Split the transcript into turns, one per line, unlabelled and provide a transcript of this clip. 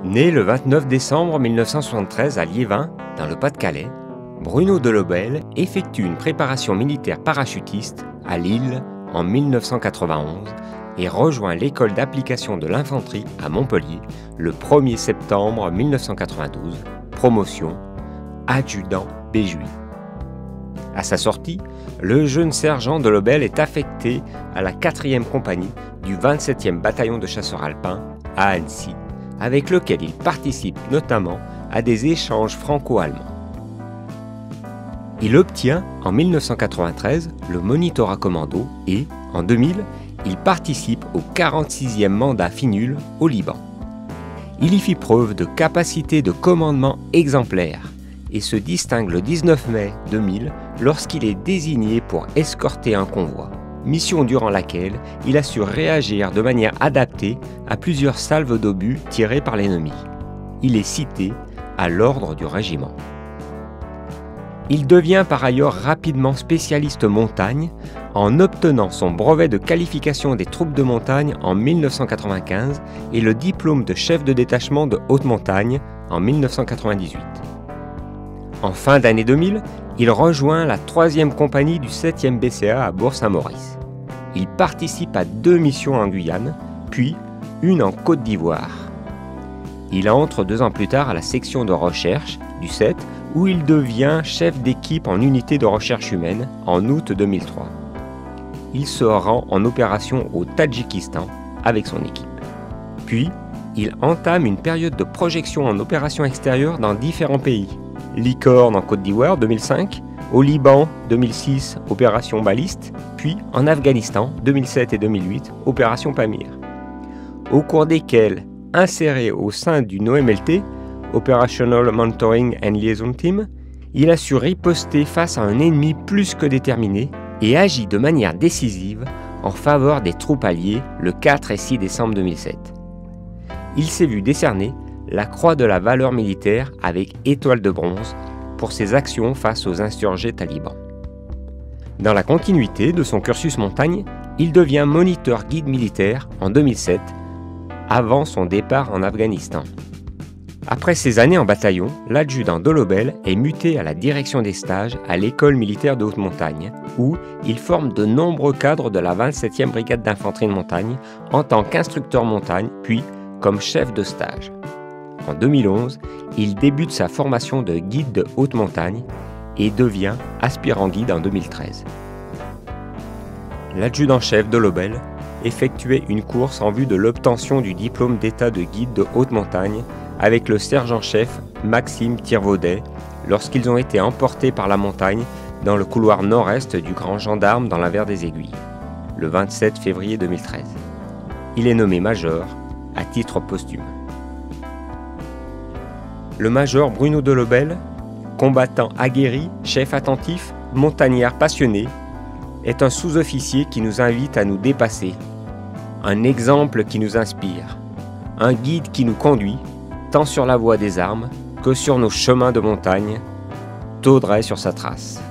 Né le 29 décembre 1973 à Liévin, dans le Pas-de-Calais, Bruno Delobel effectue une préparation militaire parachutiste à Lille en 1991 et rejoint l'école d'application de l'infanterie à Montpellier le 1er septembre 1992, promotion adjudant Béjuis. À sa sortie, le jeune sergent Delobel est affecté à la 4e compagnie du 27e bataillon de chasseurs alpins à Annecy, avec lequel il participe notamment à des échanges franco-allemands. Il obtient en 1993 le monitorat commando et, en 2000, il participe au 46e mandat FINUL au Liban. Il y fit preuve de capacité de commandement exemplaire et se distingue le 19 mai 2000 lorsqu'il est désigné pour escorter un convoi, mission durant laquelle il a su réagir de manière adaptée à plusieurs salves d'obus tirées par l'ennemi. Il est cité à l'ordre du régiment. Il devient par ailleurs rapidement spécialiste montagne en obtenant son brevet de qualification des troupes de montagne en 1995 et le diplôme de chef de détachement de haute montagne en 1998. En fin d'année 2000, il rejoint la 3e compagnie du 7e BCA à Bourg-Saint-Maurice. Il participe à 2 missions en Guyane, puis une en Côte d'Ivoire. Il entre 2 ans plus tard à la section de recherche du 7, où il devient chef d'équipe en unité de recherche humaine en août 2003. Il se rend en opération au Tadjikistan avec son équipe. Puis, il entame une période de projection en opération extérieure dans différents pays. Licorne en Côte d'Ivoire 2005, au Liban 2006, opération Baliste, puis en Afghanistan 2007 et 2008, opération Pamir. Au cours desquels, inséré au sein d'une OMLT, Operational Monitoring and Liaison Team, il a su riposter face à un ennemi plus que déterminé et agit de manière décisive en faveur des troupes alliées le 4 et 6 décembre 2007. Il s'est vu décerner la Croix de la valeur militaire avec étoile de bronze pour ses actions face aux insurgés talibans. Dans la continuité de son cursus montagne, il devient moniteur guide militaire en 2007, avant son départ en Afghanistan. Après ces années en bataillon, l'adjudant Delobel est muté à la direction des stages à l'école militaire de haute montagne, où il forme de nombreux cadres de la 27e brigade d'infanterie de montagne en tant qu'instructeur montagne, puis comme chef de stage. En 2011, il débute sa formation de guide de haute montagne et devient aspirant guide en 2013. L'adjudant-chef Delobel effectuait une course en vue de l'obtention du diplôme d'état de guide de haute montagne avec le sergent-chef Maxime Thirvaudet lorsqu'ils ont été emportés par la montagne dans le couloir nord-est du Grand Gendarme dans la Vert des Aiguilles, le 27 février 2013. Il est nommé major à titre posthume. Le major Bruno Delobel, combattant aguerri, chef attentif, montagnard passionné, est un sous-officier qui nous invite à nous dépasser, un exemple qui nous inspire, un guide qui nous conduit, tant sur la voie des armes que sur nos chemins de montagne, Taudray sur sa trace.